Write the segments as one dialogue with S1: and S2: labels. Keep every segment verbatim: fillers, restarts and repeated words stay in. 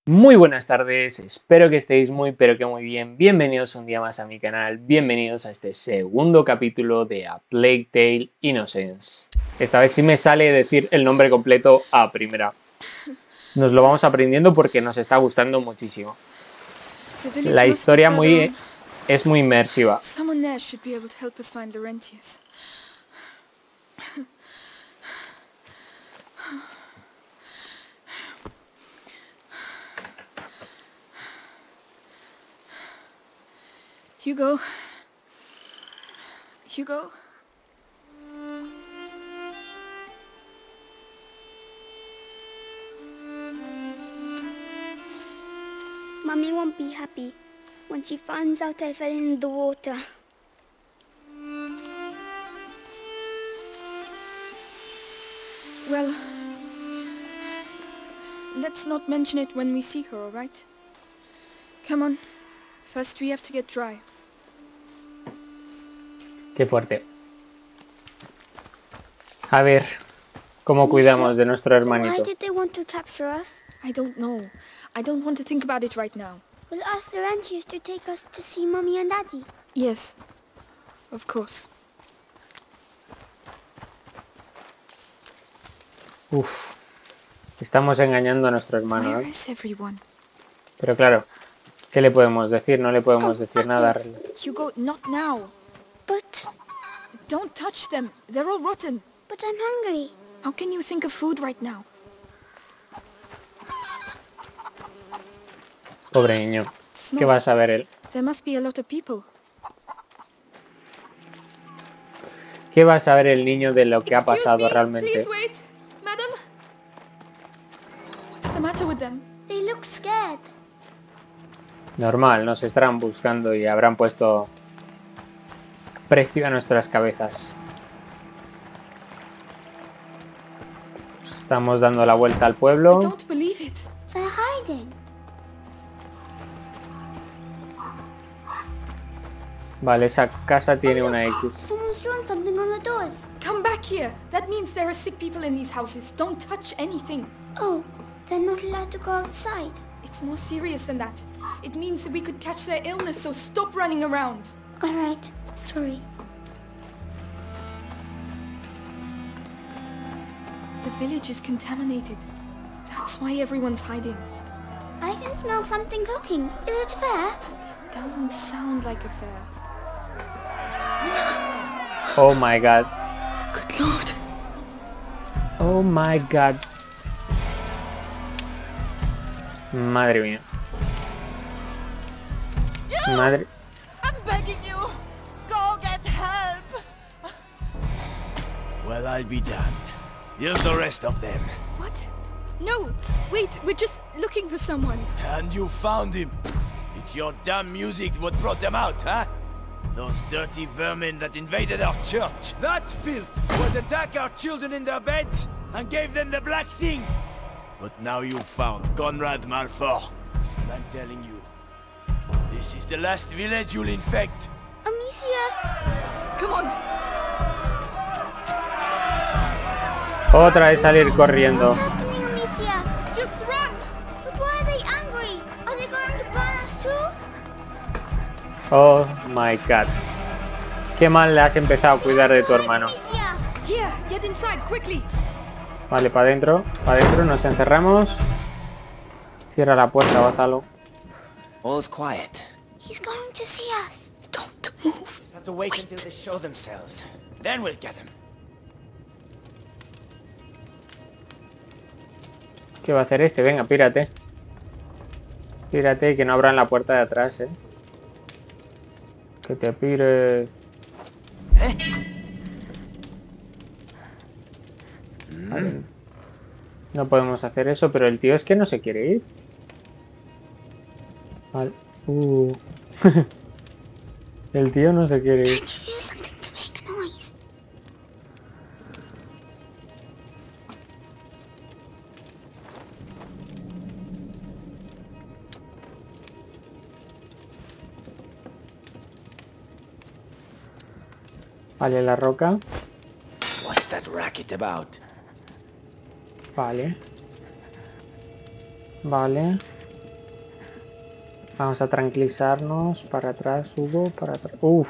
S1: Muy buenas tardes, espero que estéis muy pero que muy bien. Bienvenidos un día más a mi canal, bienvenidos a este segundo capítulo de A Plague Tale: Innocence. Esta vez sí me sale decir el nombre completo a primera. Nos lo vamos aprendiendo porque nos está gustando muchísimo. La historia muy, es muy inmersiva.
S2: Hugo. Hugo.
S3: Mummy won't be happy when she finds out I fell in the water.
S2: Well, let's not mention it when we see her, all right? Come on. First we have to get dry.
S1: Qué fuerte. A ver, ¿cómo cuidamos de nuestro hermanito?
S3: Why did they want to capture us?
S2: I don't know. I don't want to think about it right now.
S3: We'll ask Laurentius to take us to see Mummy and Daddy.
S2: Yes, of course.
S1: Uf, estamos engañando a nuestro hermano,
S2: Where
S1: ¿eh?
S2: is everyone?
S1: Pero claro, ¿qué le podemos decir? No le podemos
S3: Oh,
S1: decir nada.
S3: apples.
S2: Hugo, not now.
S3: But,
S2: Don't touch them. They're all rotten.
S3: but I'm hungry.
S2: How can you think of food right now?
S1: Pobre niño. ¿Qué
S2: Smoke.
S1: va a saber él?
S2: There must be a lot of people.
S1: ¿Qué va a saber el niño de lo que ha
S2: Excuse
S1: pasado
S2: me,
S1: realmente?
S2: Please wait. Madam? What's the matter with them?
S3: They look scared.
S1: Normal, nos estarán buscando y habrán puesto precio a nuestras cabezas. Estamos dando la vuelta al
S2: I
S1: pueblo.
S2: don't believe it.
S3: They're hiding.
S1: Vale, esa casa tiene una X.
S3: Someone's drawn something on the doors.
S2: Come back here. That means there are sick people in these houses. Don't touch anything.
S3: Oh, they're not allowed to go outside.
S2: It's more serious than that. It means that we could catch their illness, so stop running around.
S3: All right, sorry.
S2: The village is contaminated. That's why everyone's hiding.
S3: I can smell something cooking. Is it fair?
S2: It doesn't sound like a fair.
S1: Oh my god.
S2: Good Lord.
S1: Oh my god. Madre mía. Madre.
S4: I'm begging you, go get help.
S5: Well, I'll be damned. Here's the rest of them.
S2: What? No, wait, we're just looking for someone.
S5: And you found him. It's your damn music what brought them out, huh? Those dirty vermin that invaded our church. That filth would attack our children in their beds and gave them the black thing. But now you found Conrad Malfour. And I'm telling you, this is the last village you'll infect.
S3: Amicia!
S2: Come on.
S1: Otra vez salir corriendo.
S3: What's happening, Amicia?
S2: Just run.
S3: But why are they angry? Are they going to burn us too?
S1: Oh my god. Qué mal le has empezado a cuidar de tu hermano.
S3: Amicia!
S2: Here, get inside, quickly.
S1: Vale, para adentro. Para adentro, nos encerramos. Cierra la puerta, Gonzalo.
S4: All's quiet.
S3: He's going to see us.
S2: Don't move.
S5: Just have to wait until they show themselves. Then we'll get them.
S1: ¿Qué va a hacer este? Venga, pírate. Pírate y que no abran la puerta de atrás, eh. Que te pires. Vale. No podemos hacer eso, pero el tío es que no se quiere ir. Vale. Uh. El tío no se quiere ir.
S3: Can't you use something to make a noise?
S1: Vale, la roca.
S5: What's that racket about?
S1: Vale. Vale. Vamos a tranquilizarnos. Para atrás, Hugo, para atrás. Uf.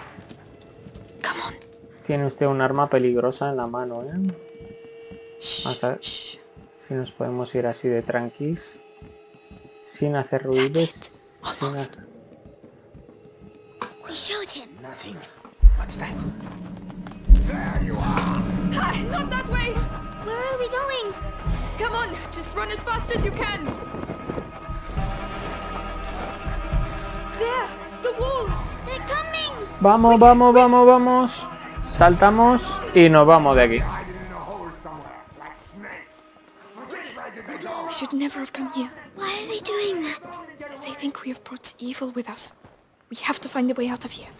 S1: Tiene usted un arma peligrosa en la mano, ¿eh? Vamos a ver si nos podemos ir así de tranquis. Sin hacer ruidos. Sin hacer...
S3: We showed him.
S5: Nothing. What's that?
S2: Ah, not that way!
S3: Where are we going?
S2: Come on, just run as fast as you can! There! The wall!
S3: They're coming!
S1: Vamos, vamos, vamos, vamos. Saltamos y nos vamos de aquí.
S2: We should never have come here.
S3: Why are they doing that?
S2: They think we have brought evil with us. We have to find a way out of here.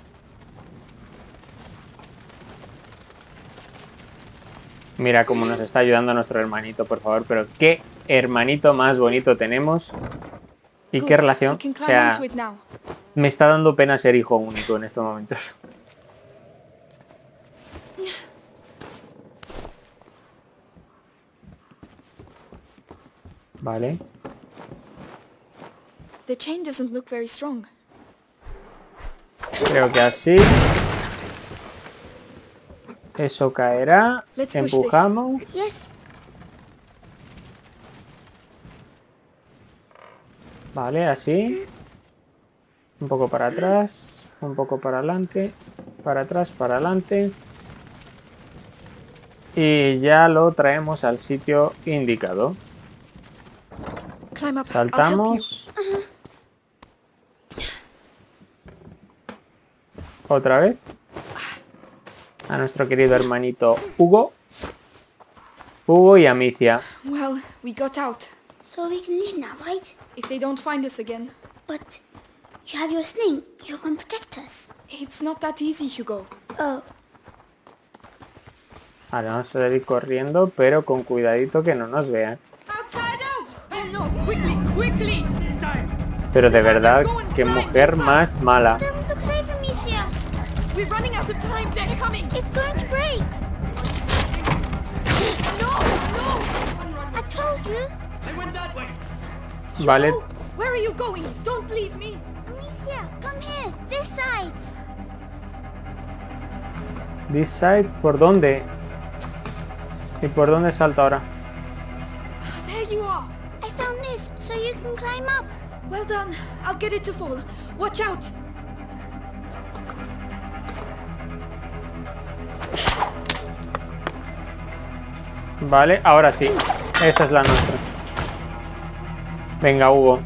S1: Mira cómo nos está ayudando nuestro hermanito, por favor. Pero qué hermanito más bonito tenemos. Y qué relación. O sea, me está dando pena ser hijo único en estos momentos. Vale.
S2: The chain doesn't look very strong.
S1: Creo que así. Eso caerá.
S2: Let's push
S1: Empujamos.
S3: Yes.
S1: Vale, así. Un poco para atrás. Un poco para adelante. Para atrás, para adelante. Y ya lo traemos al sitio indicado.
S2: Climb up.
S1: Saltamos. Otra vez. A nuestro querido hermanito Hugo. Hugo y Amicia.
S2: Well, we got out.
S3: So we can leave now, right?
S2: If they don't find us again.
S3: But you have your sling. You can protect us.
S2: It's not that easy, Hugo.
S3: Oh,
S1: Vale, vamos a ir corriendo, pero con cuidadito que no nos vean.
S2: Outsiders! Oh no, quickly, quickly!
S1: Pero de verdad, qué mujer más mala.
S3: don't look safe, Amicia.
S2: We're running out of time, they're coming!
S3: It's going to break.
S2: No, no!
S3: I told you.
S1: Vale,
S2: Hugo, where are you going? Don't leave me!
S3: Amicia, come here. This side.
S1: this side, ¿por dónde? ¿Y por dónde salto ahora?
S2: There you are!
S3: I found this, so you can climb up.
S2: Well done. I'll get it to fall. Watch out!
S1: Vale, ahora sí. Esa es la nuestra. Venga, Hugo.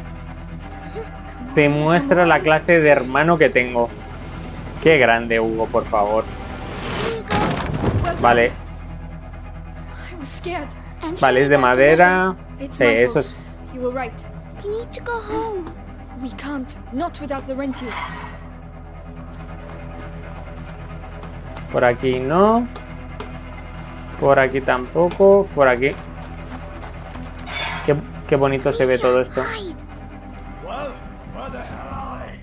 S1: Te muestra la clase de hermano que tengo. Qué grande, Hugo, por favor.
S3: Here you go.
S2: Well done.
S1: Vale,
S2: I was scared.
S3: I'm
S1: vale,
S3: sure
S1: es de
S3: that
S1: madera.
S2: It's
S1: Sí,
S2: my
S1: eso
S2: fault.
S1: es.
S2: You were right.
S3: We need to go home.
S2: We can't. Not without Laurentius.
S1: Por aquí no. Por aquí tampoco. Por aquí. Qué, qué bonito se ve todo esto.
S3: Hide.
S5: Well, where the hell are they?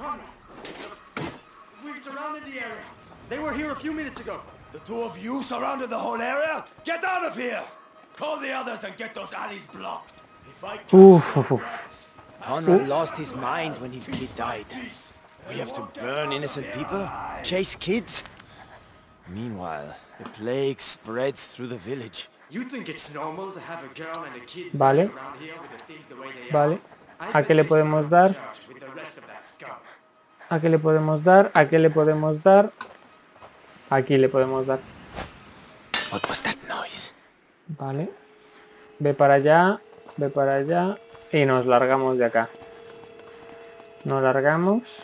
S6: We've surrounded the area. They were here a few minutes ago.
S5: The two of you surrounded the whole area? Get out of here! Call the others and get those alleys blocked. If I can't
S1: Uf, uf, uf.
S7: Conrad lost his mind when his kid died. We have to burn innocent people? Chase kids? Meanwhile, the plague spreads through the village.
S6: You think it's normal to have a girl and a kid
S1: Vale.
S6: around here with the things the way they
S1: Vale.
S6: are?
S1: ¿A qué le podemos dar?
S6: With the rest of that scum.
S1: ¿A qué le podemos dar? ¿A qué le podemos dar? Aquí le podemos dar.
S7: What was that noise?
S1: Vale. Ve para allá. Ve para allá. Y nos largamos de acá. Nos largamos.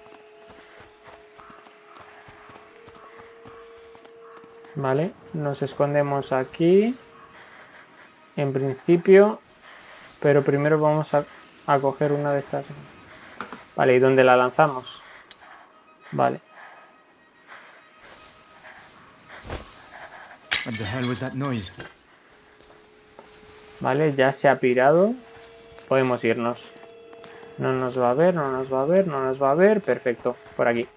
S1: Vale. Nos escondemos aquí. En principio. Pero primero vamos a, a coger una de estas. Vale, ¿y dónde la lanzamos? Vale.
S8: What the hell was that noise?
S1: Vale, ya se ha pirado. Podemos irnos. No nos va a ver, no nos va a ver, no nos va a ver. Perfecto, por aquí.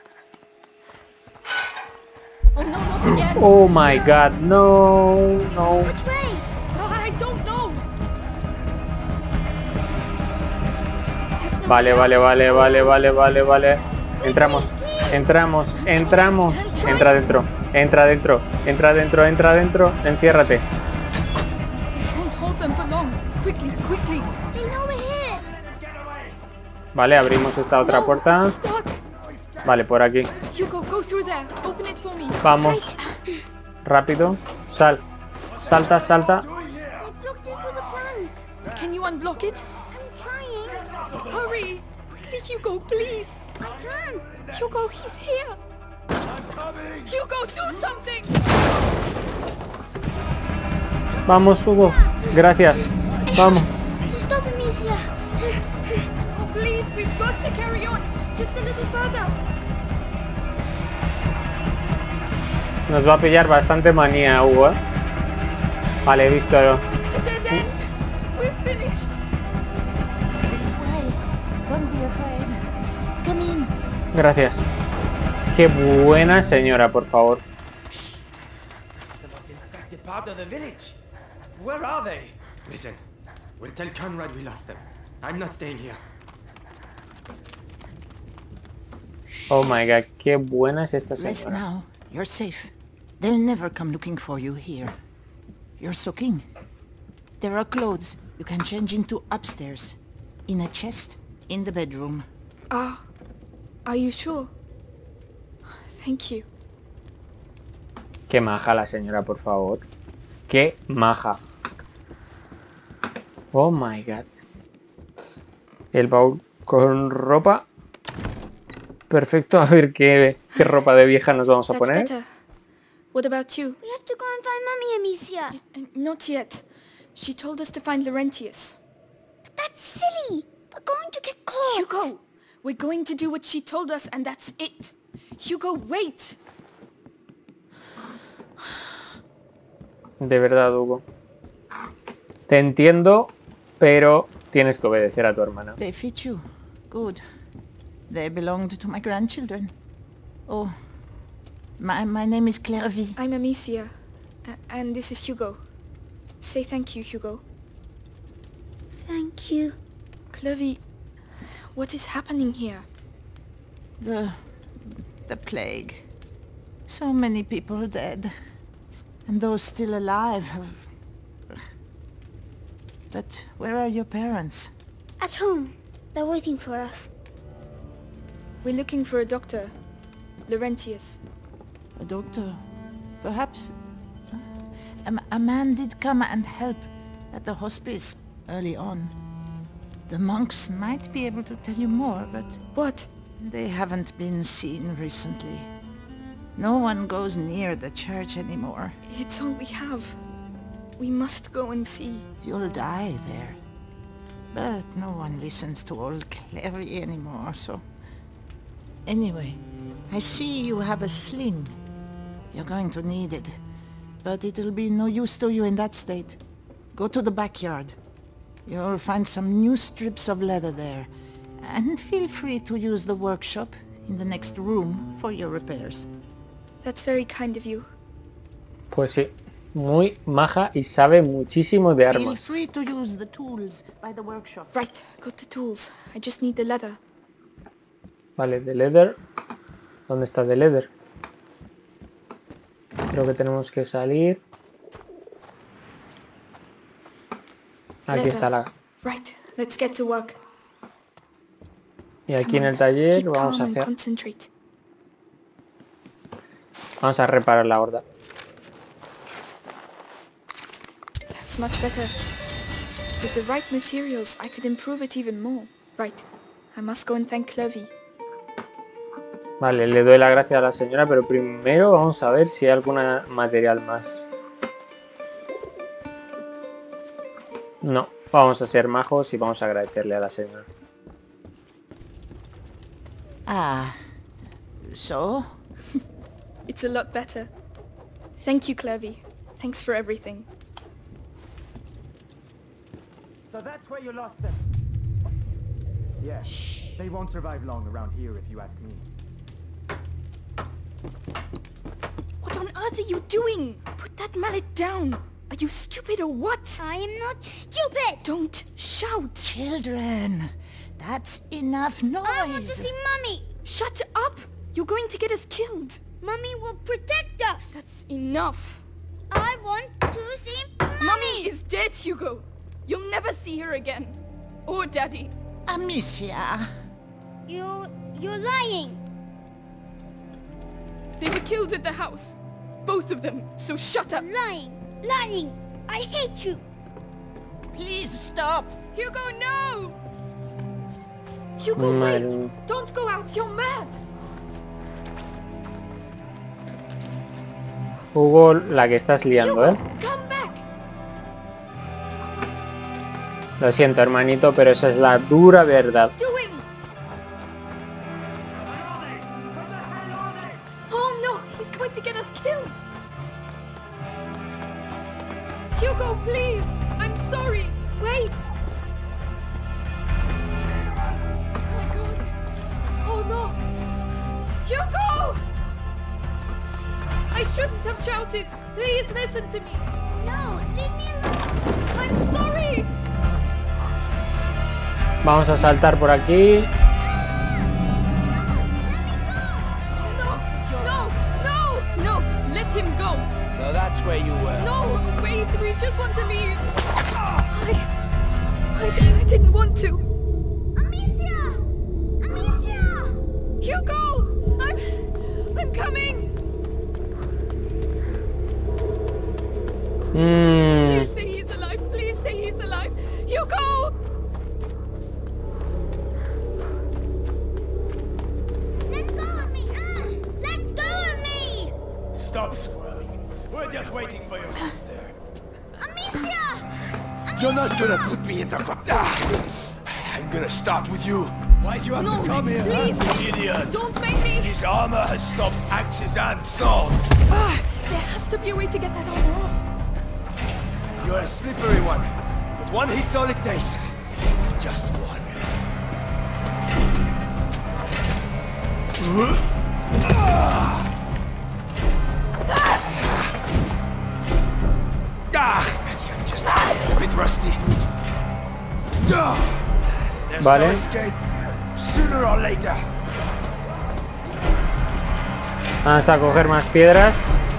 S2: Oh no, not again!
S1: Oh my god, no, no.
S3: Which way?
S2: Oh, I don't know! There's
S1: Vale, vale, vale, vale, vale, vale, vale. Entramos, entramos, entramos. Entra dentro, entra dentro, entra dentro, entra dentro. Enciérrate.
S2: Don't hold them for long. Quickly, quickly.
S3: They know we're here.
S1: Vale, abrimos esta otra
S2: No,
S1: puerta.
S2: it's stuck.
S1: Vale, por aquí.
S2: Hugo, go through there. Open it for me.
S1: Vamos. Rápido. Sal. Salta, salta.
S3: I blocked it with a plan.
S2: Can you unblock it?
S3: I'm trying.
S2: Hurry! Quickly, Hugo, please!
S3: I can't.
S2: Hugo, he's here! Hugo, do something!
S1: Vamos, Hugo. Gracias. Vamos.
S3: To stop Amicia.
S2: Oh, please, we've got to carry on! Just a little further!
S1: Nos va a pillar bastante manía, Hugo. ¿eh? Vale, he visto.
S2: A dead end! We're finished!
S8: This way. Don't be afraid. Come in.
S1: Gracias. Qué buena señora, por favor.
S6: The most infected part of the village. Where are they? Listen, we'll tell Conrad we lost them. I'm not staying here.
S1: Oh my god, qué buena es esta
S8: Rest
S1: señora.
S8: now. You're safe. They'll never come looking for you here. You're soaking. There are clothes you can change into upstairs. In a chest in the bedroom.
S2: Ah, are you sure? Thank you.
S1: Qué maja la señora, por favor. Qué maja. Oh my god. El baúl con ropa. Perfecto, a ver qué, qué ropa de vieja nos vamos a
S2: That's
S1: poner.
S2: better. What about you?
S3: We have to go and find Mummy, Amicia.
S2: Uh, Not yet. She told us to find Laurentius.
S3: But that's silly. We're going to get caught.
S2: Hugo! We're going to do what she told us and that's it. Hugo, wait!
S1: De verdad, Hugo. Te entiendo, pero tienes que obedecer a tu hermana.
S8: They fit you. Good. They belonged to my grandchildren. Oh, my, my name is Clairvy.
S2: I'm Amicia. Uh, and this is Hugo. Say thank you, Hugo.
S3: Thank you.
S2: Clovey, what is happening here?
S8: The... the plague. So many people dead. And those still alive have... But where are your parents?
S3: At home. They're waiting for us.
S2: We're looking for a doctor. Laurentius.
S8: A doctor? Perhaps... A, a man did come and help at the hospice early on. The monks might be able to tell you more, but
S2: What?
S8: they haven't been seen recently. No one goes near the church anymore.
S2: It's all we have. We must go and see.
S8: You'll die there. But no one listens to old Clary anymore, so... Anyway, I see you have a sling. You're going to need it. But it'll be no use to you in that state. Go to the backyard. You'll find some new strips of leather there. And feel free to use the workshop in the next room for your repairs.
S2: That's very kind of you.
S1: Pues sí, muy maja y sabe muchísimo de
S8: Feel
S1: armas.
S8: free to use the tools by the workshop.
S2: Right, got the tools. I just need the leather.
S1: Vale, de leather. ¿Dónde está de leather? Creo que tenemos que salir. Aquí
S2: Leather.
S1: está la...
S2: Right, let's get to work.
S1: Y aquí
S2: Come
S1: en
S2: on,
S1: el taller
S2: keep
S1: vamos
S2: calm
S1: a
S2: and
S1: hacer...
S2: concentrate.
S1: Vamos a reparar la horda.
S2: That's much better. With the right materials, I could improve it even more. Right, I must go and thank Clovey.
S1: Vale, le doy la gracia a la señora, pero primero vamos a ver si hay algún material más. No, vamos a ser majos y vamos a agradecerle a la señora.
S8: Ah, so?
S2: It's a lot better. Thank you, Clovey. Thanks for everything.
S6: So that's where you lost them. Yeah, they won't survive long around here if you ask me.
S2: What on earth are you doing? Put that mallet down. Are Are you stupid or what?
S3: I am not stupid!
S2: Don't shout!
S8: Children, that's enough noise.
S3: I want to see Mummy!
S2: Shut up! You're going to get us killed!
S3: Mummy will protect us!
S2: That's enough!
S3: I want to see Mummy!
S2: Mummy is dead, Hugo! You'll never see her again! Or Daddy!
S8: Amicia.
S3: You... you're lying!
S2: They were killed at the house! Both of them, so shut up!
S3: Lying! Lying! I hate you!
S8: Please stop.
S2: Hugo, no! Hugo,
S1: Madre.
S2: wait! Don't go out, you're mad!
S1: Hugo, la que estás liando,
S2: Hugo,
S1: ¿eh?
S2: come back!
S1: Lo siento, hermanito, pero esa es la dura verdad.
S2: Doing? Oh no, he's going to get us killed! Hugo, please! I'm sorry! Wait! Oh my god! Oh no! Hugo! I shouldn't have shouted! Please listen to me!
S3: No, leave me alone!
S2: I'm sorry!
S1: Vamos a saltar por aquí.
S2: No! No! No! No! Let him go!
S7: So that's where you were.
S2: No! Wait! We just want to leave! I... I, d- I didn't want to!
S3: Amicia! Amicia!
S2: Hugo! I'm... I'm coming!
S1: Mm.
S2: Please say he's alive! Please say he's alive! Hugo!
S3: Let go of me! Ah! Let go of me!
S5: Stop squirming. We're just waiting for your sister.
S3: Amicia!
S5: You're not gonna put me in the co- ah! I'm gonna start with you. Why'd you have
S2: No,
S5: to come here,
S2: please.
S5: huh? Idiot!
S2: Don't make me...
S5: His armor has stopped axes and swords.
S2: Ah, there has to be a way to get that armor off.
S5: You're a slippery one, but one hit's all it takes. Just one. Ah, I'm just a bit rusty. There's
S1: Vale.
S5: no escape. Sooner or later.
S1: Vamos a coger más piedras.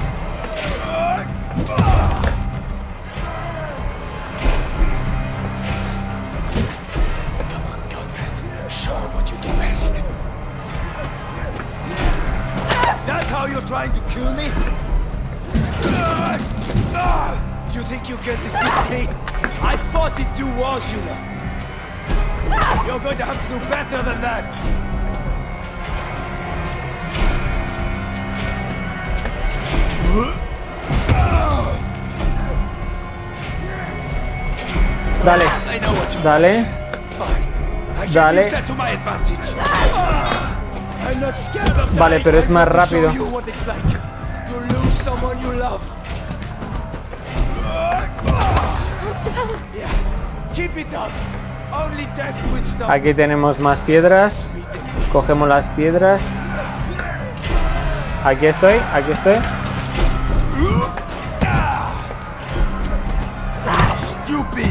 S5: Come on, gunman. Show him what you do best. Is that how you're trying to kill me? Do you think you can defeat me? I fought in two wars, you know. You're going to have to do better than that.
S1: Dale,
S5: I know what you
S1: dale.
S5: Fine. I can
S1: Dale.
S5: use that to my advantage. I'm not scared of
S1: Vale,
S5: dying.
S1: pero es
S5: I'm
S1: más
S5: going to show
S1: rápido.
S5: you what it's like to lose someone you love. Yeah. Keep it up. Only death will stop.
S1: Aquí tenemos más piedras. Cogemos las piedras. Aquí estoy, aquí estoy.
S5: Stupid.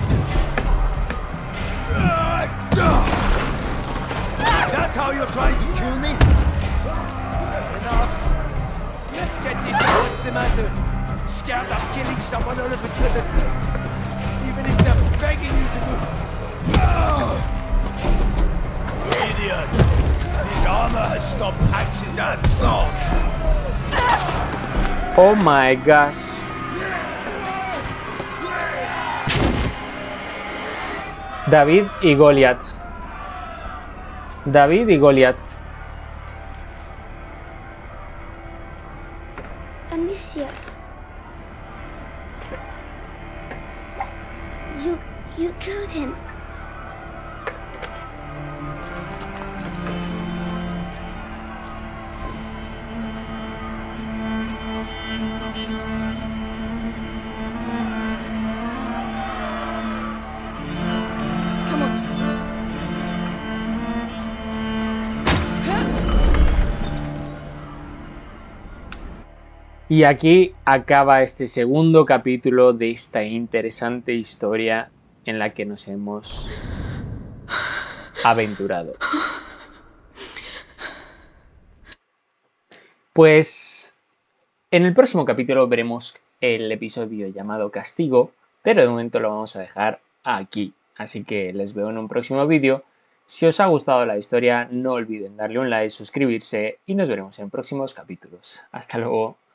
S5: Is that how you're trying to kill me? Enough. Let's get this. What's the matter? Scared of killing someone all of a sudden? Even if they're begging you to do it. Idiot. His armor has stopped axes and swords.
S1: Oh my gosh. David y Goliat. David y Goliat.
S3: Amicia. You... you killed him.
S2: Come on.
S1: Y aquí acaba este segundo capítulo de esta interesante historia en la que nos hemos aventurado. Pues en el próximo capítulo veremos el episodio llamado Castigo, pero de momento lo vamos a dejar aquí. Así que les veo en un próximo vídeo. Si os ha gustado la historia, no olviden darle un like, suscribirse y nos veremos en próximos capítulos. Hasta luego.